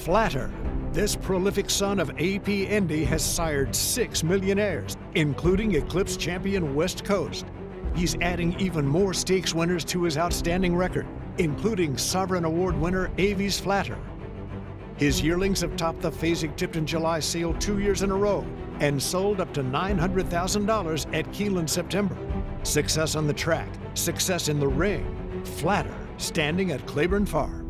Flatter. This prolific son of A.P. Indy has sired 6 millionaires, including Eclipse champion West Coast. He's adding even more stakes winners to his outstanding record, including Sovereign Award winner Avies Flatter. His yearlings have topped the Fasig-Tipton July sale 2 years in a row and sold up to $900,000 at Keeneland September. Success on the track, success in the ring. Flatter, standing at Claiborne Farm.